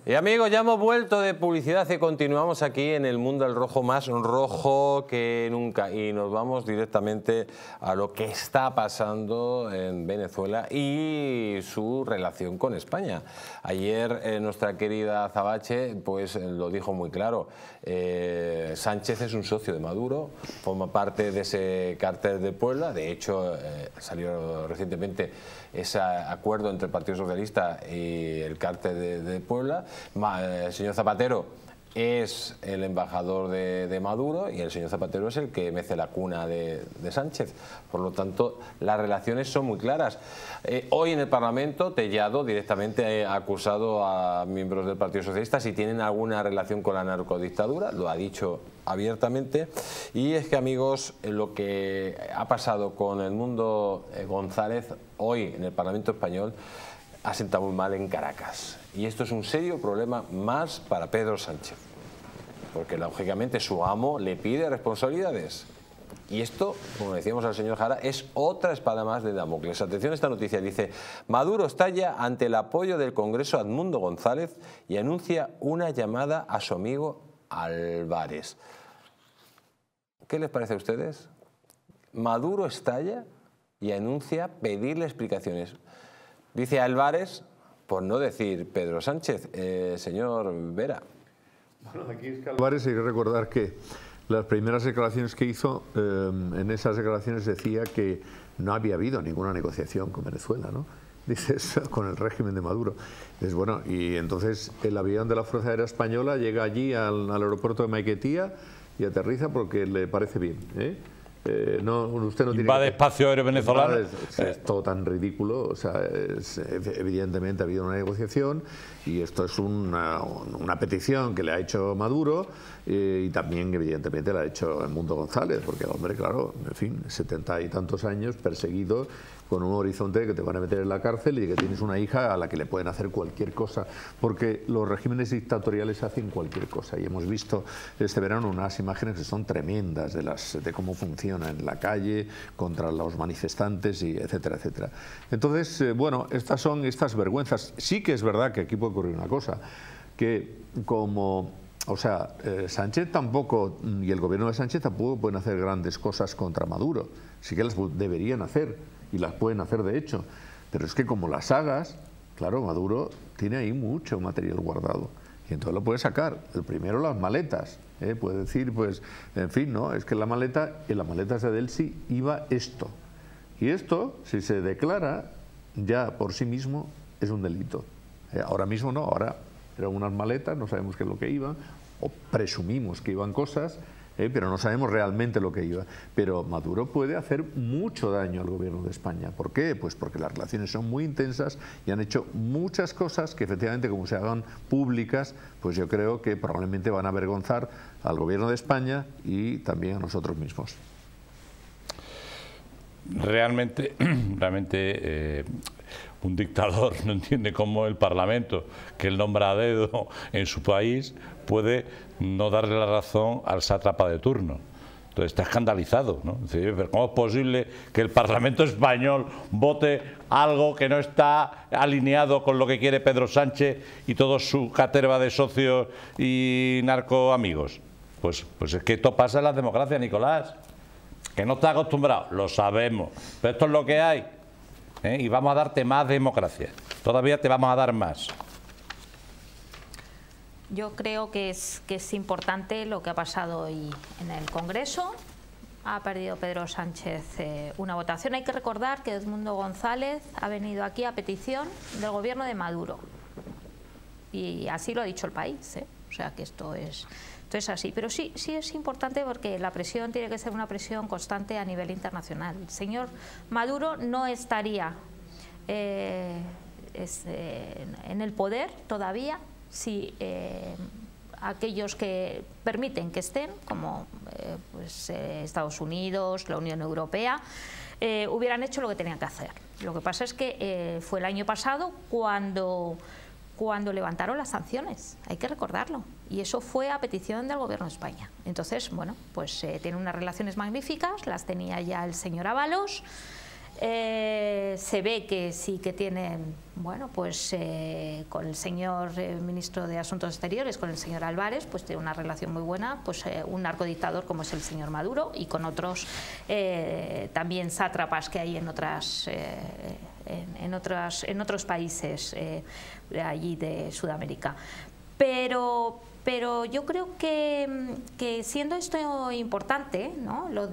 Y amigos, ya hemos vuelto de publicidad y continuamos aquí en el mundo del rojo, más rojo que nunca, y nos vamos directamente a lo que está pasando en Venezuela y su relación con España. Ayer nuestra querida Azabache pues lo dijo muy claro. Sánchez es un socio de Maduro, forma parte de ese cártel de Puebla. De hecho salió recientemente ese acuerdo entre el Partido Socialista y el cártel de Puebla. El señor Zapatero es el embajador de Maduro y el señor Zapatero es el que mece la cuna de Sánchez. Por lo tanto, las relaciones son muy claras. Hoy en el Parlamento, Tellado directamente ha acusado a miembros del Partido Socialista si tienen alguna relación con la narcodictadura, lo ha dicho abiertamente. Y es que, amigos, lo que ha pasado con el mundo González hoy en el Parlamento español ha sentado muy mal en Caracas. Y esto es un serio problema más para Pedro Sánchez, porque lógicamente su amo le pide responsabilidades. Y esto, como decíamos al señor Jara, es otra espada más de Damocles. Atención a esta noticia, dice: Maduro estalla ante el apoyo del Congreso a Edmundo González y anuncia una llamada a su amigo Álvarez. ¿Qué les parece a ustedes? Maduro estalla y anuncia pedirle explicaciones. Dice Álvarez, por no decir Pedro Sánchez. Señor Vera. Bueno, aquí es que Álvarez, hay que recordar que las primeras declaraciones que hizo, en esas declaraciones decía que no había habido ninguna negociación con Venezuela, ¿no? Dices, con el régimen de Maduro. Dices, bueno, y entonces el avión de la Fuerza Aérea Española llega allí al aeropuerto de Maiquetía y aterriza porque le parece bien, ¿eh? No, usted no tiene invade espacio aéreo venezolano. Es todo tan ridículo. O sea, evidentemente ha habido una negociación y esto es una petición que le ha hecho Maduro y también evidentemente la ha hecho Edmundo González, porque el hombre, claro, en fin, 70 y tantos años perseguido, con un horizonte que te van a meter en la cárcel y que tienes una hija a la que le pueden hacer cualquier cosa, porque los regímenes dictatoriales hacen cualquier cosa, y hemos visto este verano unas imágenes que son tremendas de cómo funciona en la calle contra los manifestantes, y etcétera, etcétera. Entonces, bueno, estas son estas vergüenzas. Sí que es verdad que aquí puede ocurrir una cosa, que como... O sea, Sánchez tampoco, y el gobierno de Sánchez tampoco pueden hacer grandes cosas contra Maduro. Sí que las deberían hacer, y las pueden hacer de hecho. Pero es que como las hagas, claro, Maduro tiene ahí mucho material guardado. Y entonces lo puede sacar. El primero, las maletas. Puede decir, pues, en fin, ¿no? Es que en las maletas de Delsi iba esto. Y esto, si se declara, ya por sí mismo es un delito. Ahora mismo no, ahora... eran unas maletas, no sabemos qué es lo que iban, o presumimos que iban cosas, pero no sabemos realmente lo que iba. Pero Maduro puede hacer mucho daño al gobierno de España. ¿Por qué? Pues porque las relaciones son muy intensas y han hecho muchas cosas que efectivamente, como se hagan públicas, pues yo creo que probablemente van a avergonzar al gobierno de España y también a nosotros mismos. Realmente un dictador no entiende cómo el Parlamento, que él nombra a dedo en su país, puede no darle la razón al sátrapa de turno. Entonces está escandalizado, ¿no? Es decir, pero ¿cómo es posible que el Parlamento español vote algo que no está alineado con lo que quiere Pedro Sánchez y toda su caterva de socios y narcoamigos? Pues es que esto pasa en la democracia, Nicolás. Que no está acostumbrado, lo sabemos, pero esto es lo que hay. Y vamos a darte más democracia, todavía te vamos a dar más. Yo creo que es importante lo que ha pasado hoy en el Congreso. Ha perdido Pedro Sánchez una votación. Hay que recordar que Edmundo González ha venido aquí a petición del gobierno de Maduro, y así lo ha dicho el país, o sea que esto es así. Pero sí es importante, porque la presión tiene que ser una presión constante a nivel internacional. El señor Maduro no estaría en el poder todavía si aquellos que permiten que estén, como Estados Unidos, la Unión Europea, hubieran hecho lo que tenían que hacer. Lo que pasa es que fue el año pasado cuando levantaron las sanciones, hay que recordarlo, y eso fue a petición del gobierno de España. Entonces, bueno, pues tiene unas relaciones magníficas, las tenía ya el señor Ábalos, Se ve que sí que tienen, bueno, pues con el señor ministro de Asuntos Exteriores, con el señor Álvarez, pues tiene una relación muy buena, pues un narcodictador como es el señor Maduro, y con otros también sátrapas que hay en otros países de allí de Sudamérica. Pero yo creo que siendo esto importante, ¿no?, lo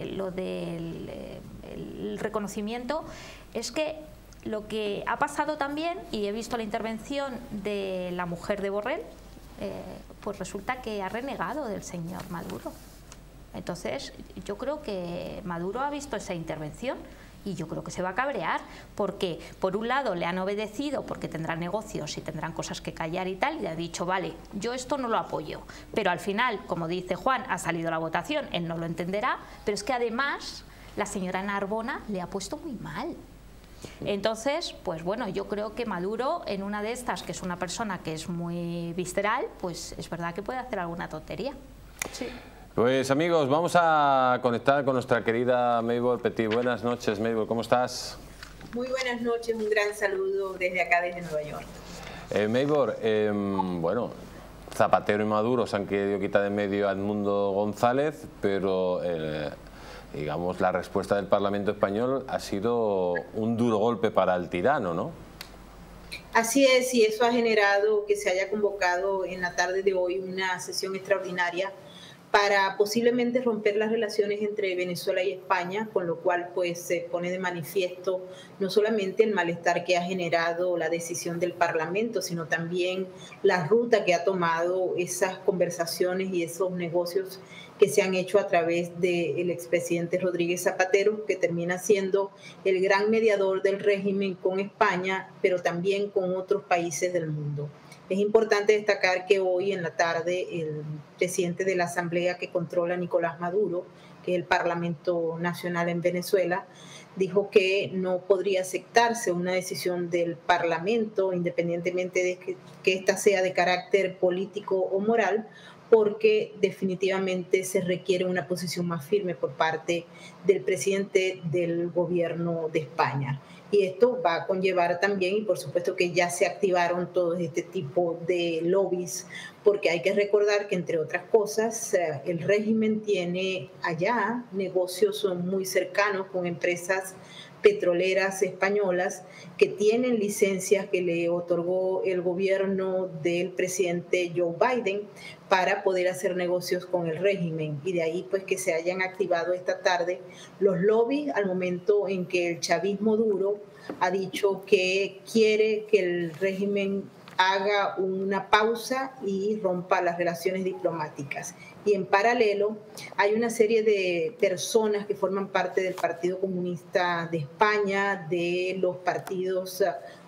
del el reconocimiento, es que lo que ha pasado también, y he visto la intervención de la mujer de Borrell, pues resulta que ha renegado del señor Maduro. Entonces yo creo que Maduro ha visto esa intervención y yo creo que se va a cabrear, porque por un lado le han obedecido porque tendrán negocios y tendrán cosas que callar y tal, y le ha dicho, vale, yo esto no lo apoyo, pero al final, como dice Juan, ha salido la votación, él no lo entenderá, pero es que además la señora Narbona le ha puesto muy mal. Entonces, pues bueno, yo creo que Maduro, en una de estas, que es una persona que es muy visceral, pues es verdad que puede hacer alguna tontería. Sí. Pues amigos, vamos a conectar con nuestra querida Mabel Petit. Buenas noches, Mabel, ¿cómo estás? Muy buenas noches, un gran saludo desde acá, desde Nueva York. Mabel, bueno, Zapatero y Maduro se han querido quitar de medio a Edmundo González, pero digamos, la respuesta del Parlamento español ha sido un duro golpe para el tirano, ¿no? Así es, y eso ha generado que se haya convocado en la tarde de hoy una sesión extraordinaria para posiblemente romper las relaciones entre Venezuela y España, con lo cual pues se pone de manifiesto no solamente el malestar que ha generado la decisión del Parlamento, sino también la ruta que ha tomado esas conversaciones y esos negocios que se han hecho a través del expresidente Rodríguez Zapatero, que termina siendo el gran mediador del régimen con España, pero también con otros países del mundo. Es importante destacar que hoy en la tarde el presidente de la Asamblea que controla Nicolás Maduro, que es el Parlamento Nacional en Venezuela, dijo que no podría aceptarse una decisión del Parlamento, independientemente de que ésta sea de carácter político o moral, porque definitivamente se requiere una posición más firme por parte del presidente del gobierno de España. Y esto va a conllevar también, y por supuesto que ya se activaron todos este tipo de lobbies, porque hay que recordar que, entre otras cosas, el régimen tiene allá negocios muy cercanos con empresas petroleras españolas que tienen licencias que le otorgó el gobierno del presidente Joe Biden para poder hacer negocios con el régimen, y de ahí pues que se hayan activado esta tarde los lobbies al momento en que el chavismo duro ha dicho que quiere que el régimen haga una pausa y rompa las relaciones diplomáticas. Y en paralelo hay una serie de personas que forman parte del Partido Comunista de España, de los partidos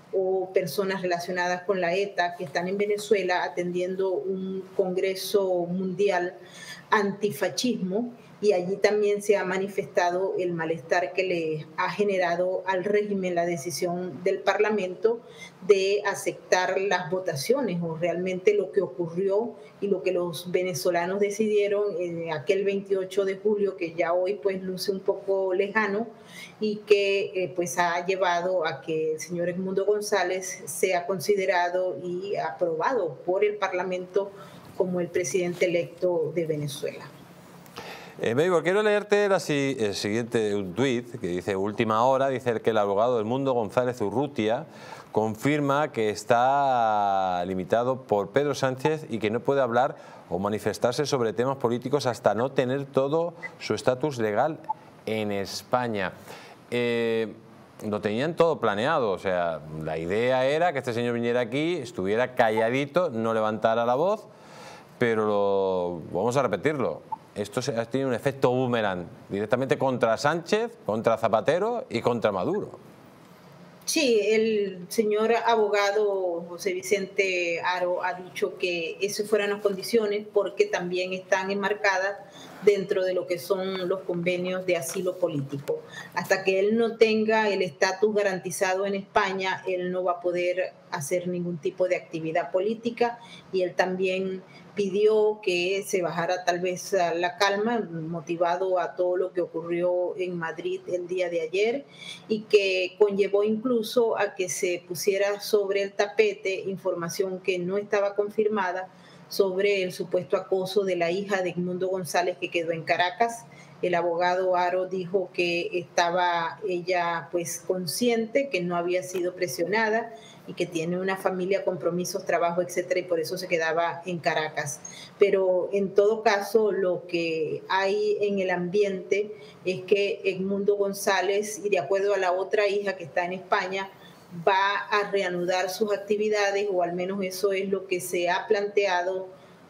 o personas relacionadas con la ETA, que están en Venezuela atendiendo un congreso mundial antifascismo, y allí también se ha manifestado el malestar que le ha generado al régimen la decisión del Parlamento de aceptar las votaciones, o realmente lo que ocurrió y lo que los venezolanos decidieron en aquel 28 de julio, que ya hoy pues luce un poco lejano, y que pues ha llevado a que el señor Edmundo González sea considerado y aprobado por el Parlamento como el presidente electo de Venezuela. Mabel, quiero leerte el siguiente tuit que dice: última hora, dice que el abogado Edmundo González Urrutia confirma que está limitado por Pedro Sánchez y que no puede hablar o manifestarse sobre temas políticos hasta no tener todo su estatus legal en España. Lo tenían todo planeado, o sea, la idea era que este señor viniera aquí, estuviera calladito, no levantara la voz, pero vamos a repetirlo. Esto ha tenido un efecto boomerang directamente contra Sánchez, contra Zapatero y contra Maduro. Sí, el señor abogado José Vicente Haro ha dicho que esas fueran las condiciones, porque también están enmarcadas dentro de lo que son los convenios de asilo político. Hasta que él no tenga el estatus garantizado en España, él no va a poder hacer ningún tipo de actividad política, y él también pidió que se bajara tal vez la calma, motivado a todo lo que ocurrió en Madrid el día de ayer, y que conllevó incluso a que se pusiera sobre el tapete información que no estaba confirmada sobre el supuesto acoso de la hija de Edmundo González, que quedó en Caracas. El abogado Haro dijo que estaba ella pues consciente, que no había sido presionada y que tiene una familia, compromisos, trabajo, etcétera, y por eso se quedaba en Caracas. Pero en todo caso, lo que hay en el ambiente es que Edmundo González, y de acuerdo a la otra hija que está en España, va a reanudar sus actividades, o al menos eso es lo que se ha planteado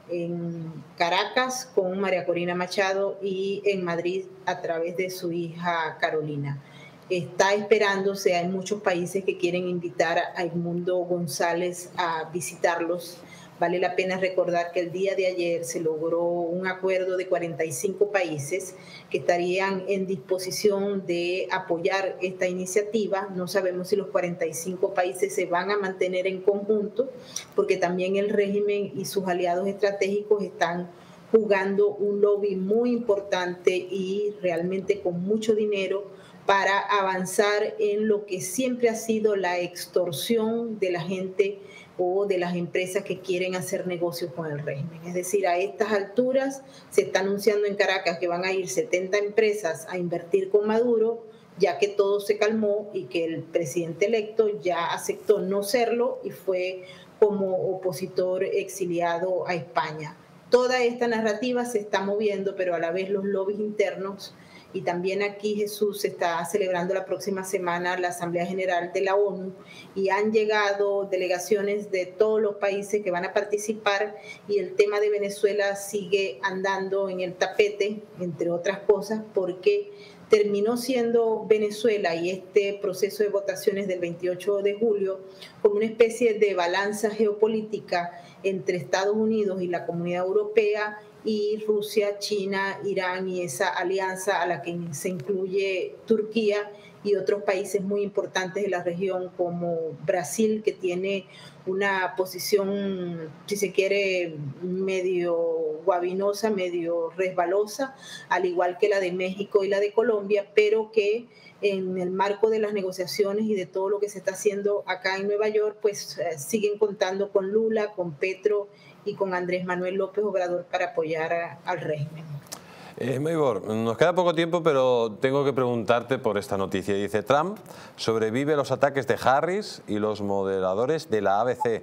en Caracas con María Corina Machado y en Madrid a través de su hija Carolina. Está esperándose, hay muchos países que quieren invitar a Edmundo González a visitarlos. Vale la pena recordar que el día de ayer se logró un acuerdo de 45 países que estarían en disposición de apoyar esta iniciativa. No sabemos si los 45 países se van a mantener en conjunto, porque también el régimen y sus aliados estratégicos están jugando un lobby muy importante y realmente con mucho dinero para avanzar en lo que siempre ha sido la extorsión de la gente o de las empresas que quieren hacer negocios con el régimen. Es decir, a estas alturas se está anunciando en Caracas que van a ir 70 empresas a invertir con Maduro, ya que todo se calmó y que el presidente electo ya aceptó no serlo y fue como opositor exiliado a España. Toda esta narrativa se está moviendo, pero a la vez los lobbies internos. Y también aquí, Jesús, se está celebrando la próxima semana la Asamblea General de la ONU, y han llegado delegaciones de todos los países que van a participar, y el tema de Venezuela sigue andando en el tapete, entre otras cosas, porque terminó siendo Venezuela y este proceso de votaciones del 28 de julio como una especie de balanza geopolítica entre Estados Unidos y la Comunidad Europea, y Rusia, China, Irán y esa alianza a la que se incluye Turquía y otros países muy importantes de la región como Brasil, que tiene una posición, si se quiere, medio guabinosa, medio resbalosa, al igual que la de México y la de Colombia, pero que en el marco de las negociaciones y de todo lo que se está haciendo acá en Nueva York, pues siguen contando con Lula, con Petro y con Andrés Manuel López Obrador para apoyar al régimen. Maybor, nos queda poco tiempo, pero tengo que preguntarte por esta noticia. Dice: Trump sobrevive los ataques de Harris y los moderadores de la ABC.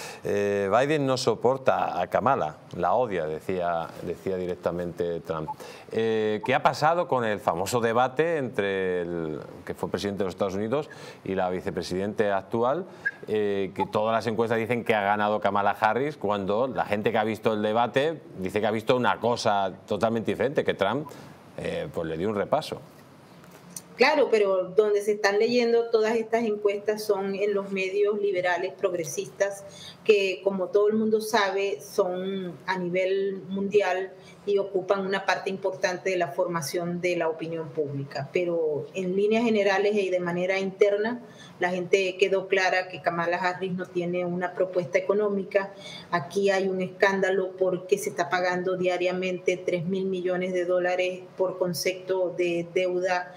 Biden no soporta a Kamala, la odia, decía directamente Trump. ¿Qué ha pasado con el famoso debate entre el que fue presidente de los Estados Unidos y la vicepresidenta actual? Que todas las encuestas dicen que ha ganado Kamala Harris, cuando la gente que ha visto el debate dice que ha visto una cosa totalmente diferente, que Trump pues le dio un repaso. Claro, pero donde se están leyendo todas estas encuestas son en los medios liberales progresistas, que como todo el mundo sabe son a nivel mundial y ocupan una parte importante de la formación de la opinión pública. Pero en líneas generales y de manera interna, la gente quedó clara que Kamala Harris no tiene una propuesta económica. Aquí hay un escándalo porque se está pagando diariamente $3.000 millones por concepto de deuda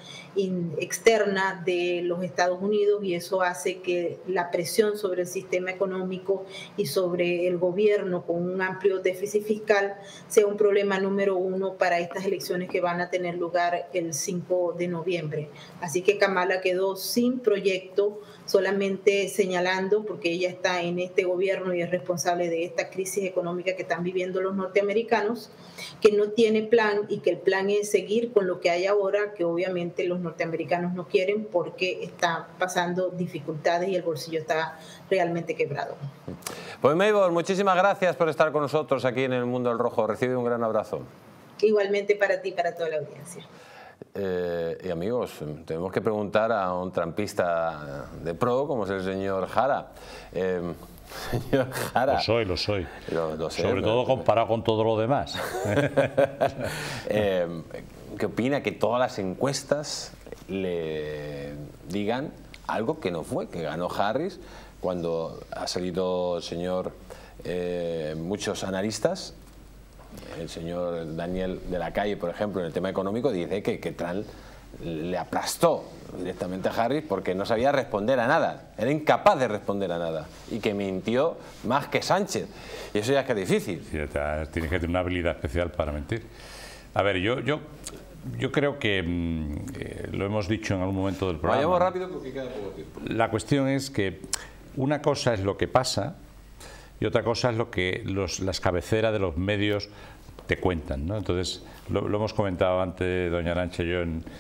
externa de los Estados Unidos, y eso hace que la presión sobre el sistema económico y sobre el gobierno con un amplio déficit fiscal sea un problema número uno para estas elecciones que van a tener lugar el 5 de noviembre. Así que Kamala quedó sin proyecto, solamente señalando, porque ella está en este gobierno y es responsable de esta crisis económica que están viviendo los norteamericanos, que no tiene plan y que el plan es seguir con lo que hay ahora, que obviamente los norteamericanos no quieren porque está pasando dificultades y el bolsillo está realmente quebrado. Pues Maybor, muchísimas gracias por estar con nosotros aquí en El Mundo del Rojo. Recibe un gran abrazo. Igualmente para ti y para toda la audiencia. Y amigos, tenemos que preguntar a un trampista de pro como es el señor Jara. Señor Jara. Lo soy. Lo sé, sobre todo comparado con todo lo demás. ¿Qué opina que todas las encuestas le digan algo que no fue, que ganó Harris, cuando ha salido el señor, muchos analistas, el señor Daniel de la Calle, por ejemplo, en el tema económico, dice que Trump le aplastó directamente a Harris porque no sabía responder a nada, era incapaz de responder a nada y que mintió más que Sánchez, y eso ya es que es difícil. Sí, tienes que tener una habilidad especial para mentir. A ver, yo creo que lo hemos dicho en algún momento del programa. Vayamos rápido porque queda poco tiempo. La cuestión es que una cosa es lo que pasa y otra cosa es lo que las cabeceras de los medios te cuentan, ¿no? Entonces, lo hemos comentado antes doña Arantxa y yo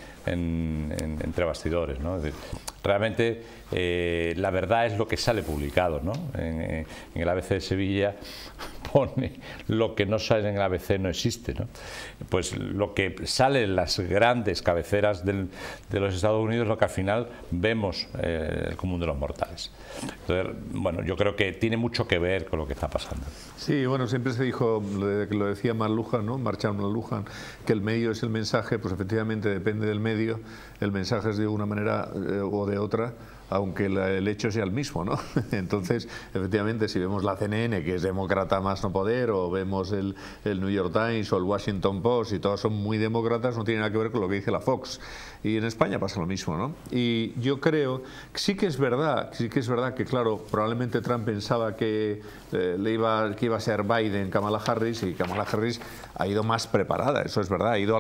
entre bastidores, ¿no? Es decir, realmente la verdad es lo que sale publicado, ¿no? En el ABC de Sevilla pone lo que no sale en el ABC no existe, ¿no? Pues lo que sale en las grandes cabeceras de los Estados Unidos es lo que al final vemos el común de los mortales. Entonces, bueno, yo creo que tiene mucho que ver con lo que está pasando. Sí, bueno, siempre se dijo, lo decía McLuhan, ¿no? Marshall McLuhan, que el medio es el mensaje, pues efectivamente depende del medio, el mensaje es de una manera o de otra, aunque el hecho sea el mismo, ¿no? Entonces, efectivamente, si vemos la CNN, que es demócrata más no poder, o vemos el New York Times o el Washington Post, y todos son muy demócratas, no tiene nada que ver con lo que dice la Fox. Y en España pasa lo mismo, ¿no? Y yo creo que sí que es verdad que, claro, probablemente Trump pensaba que iba a ser Biden, Kamala Harris, y Kamala Harris ha ido más preparada, eso es verdad, ha ido a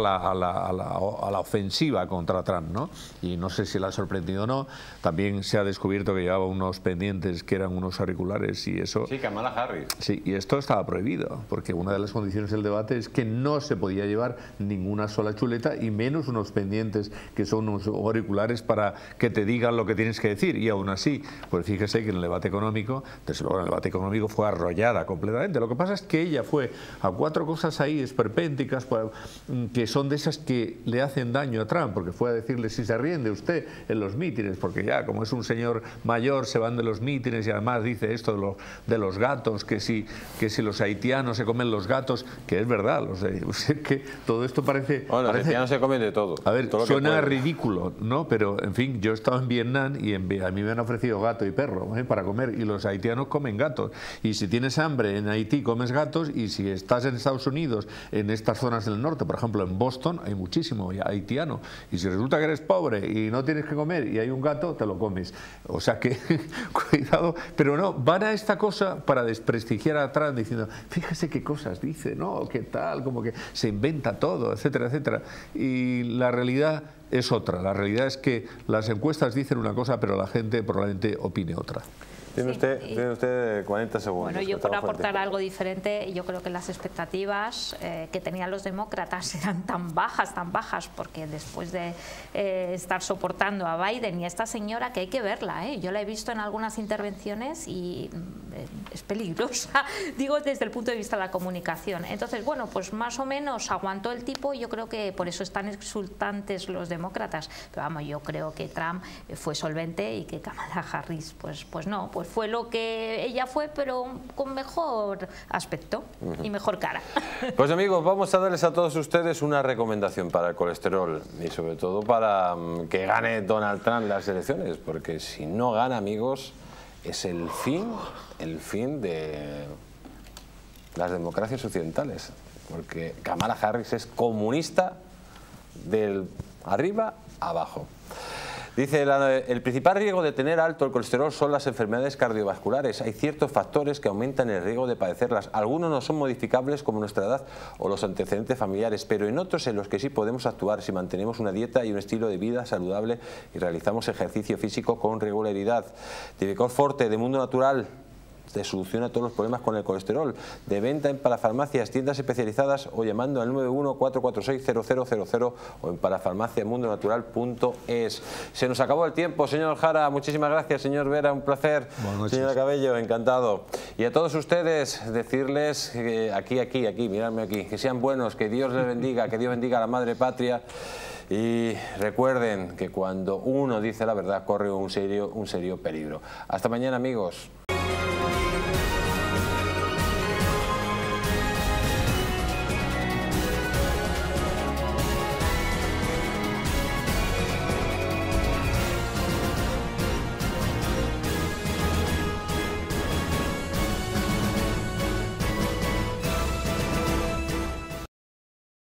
la ofensiva contra Trump, ¿no? Y no sé si la ha sorprendido o no. También se ha descubierto que llevaba unos pendientes que eran unos auriculares y eso... Sí, Kamala Harris. Sí, y esto estaba prohibido, porque una de las condiciones del debate es que no se podía llevar ninguna sola chuleta y menos unos pendientes que son unos auriculares para que te digan lo que tienes que decir. Y aún así, pues fíjese que en el debate económico, desde luego en el debate económico fue arrollada completamente. Lo que pasa es que ella fue a 4 cosas ahí esperpénticas que son de esas que le hacen daño a Trump, porque fue a decirle si se ríen de usted en los mítines, porque ya como es un señor mayor se van de los mítines y además dice esto de los gatos, que si los haitianos se comen los gatos, que es verdad, que todo esto parece... Bueno, los haitianos se comen de todo. A ver, todo suena ridículo, ¿no? Pero, en fin, yo he estado en Vietnam y a mí me han ofrecido gato y perro para comer, y los haitianos comen gatos. Y si tienes hambre en Haití comes gatos, y si estás en Estados Unidos, en estas zonas del norte, por ejemplo en Boston, hay muchísimo haitiano. Y si resulta que eres pobre y no tienes que comer y hay un gato, te lo comes. O sea que, cuidado, pero no, van a esta cosa para desprestigiar a Trump diciendo, fíjese qué cosas dice, ¿no? ¿Qué tal? Como que se inventa todo, etcétera, etcétera. Y la realidad es otra. La realidad es que las encuestas dicen una cosa, pero la gente probablemente opine otra. Tiene usted 40 segundos. Bueno, yo por aportar algo diferente, yo creo que las expectativas que tenían los demócratas eran tan bajas, porque después de estar soportando a Biden y a esta señora, que hay que verla, yo la he visto en algunas intervenciones y es peligrosa, digo desde el punto de vista de la comunicación. Entonces, bueno, pues más o menos aguantó el tipo, y yo creo que por eso están exultantes los demócratas. Pero vamos, yo creo que Trump fue solvente y que Kamala Harris, pues no, pues fue lo que ella fue, pero con mejor aspecto y mejor cara. Pues amigos, vamos a darles a todos ustedes una recomendación para el colesterol y sobre todo para que gane Donald Trump las elecciones, porque si no gana, amigos, es el fin de las democracias occidentales, porque Kamala Harris es comunista del arriba abajo. Dice, el principal riesgo de tener alto el colesterol son las enfermedades cardiovasculares. Hay ciertos factores que aumentan el riesgo de padecerlas. Algunos no son modificables, como nuestra edad o los antecedentes familiares, pero en otros en los que sí podemos actuar si mantenemos una dieta y un estilo de vida saludable y realizamos ejercicio físico con regularidad. Divecol Forte, de Mundo Natural, te soluciona todos los problemas con el colesterol. De venta en parafarmacias, tiendas especializadas o llamando al 91-446-0000 o en parafarmaciamundonatural.es. Se nos acabó el tiempo, señor Jara. Muchísimas gracias, señor Vera. Un placer. Señora Cabello, encantado. Y a todos ustedes decirles que aquí, miradme aquí, que sean buenos, que Dios les bendiga, que Dios bendiga a la madre patria. Y recuerden que cuando uno dice la verdad corre un serio peligro. Hasta mañana, amigos.